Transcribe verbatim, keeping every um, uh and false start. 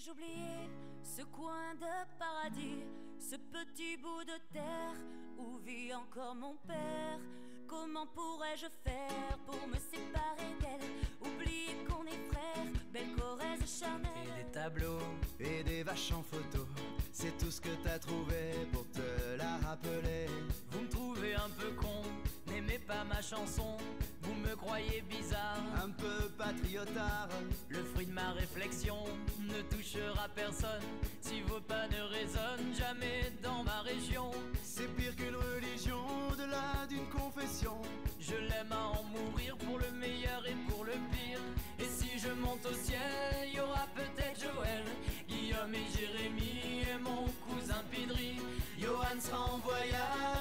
puis-je oublier ce coin de paradis, ce petit bout de terre où vit encore mon père? Comment pourrais-je faire pour me séparer d'elle? Oublier qu'on est frères, belle Corrèze charnelle. Et des tableaux, et des vaches en photo, c'est tout ce que t'as trouvé pour te la rappeler. vous me trouvez un peu con, n'aimez pas ma chanson, vous me croyez bizarre, Un peu patriotard, le fruit de ma réflexion ne touchera personne si vos pas ne résonnent jamais dans ma région. c'est pire qu'une religion, au-delà d'une confession. Je l'aime à en mourir pour le meilleur et pour le pire. Et si je monte au ciel, y aura peut-être Joël, Guillaume et Jérémy et mon cousin Pidri. Johan sera en voyage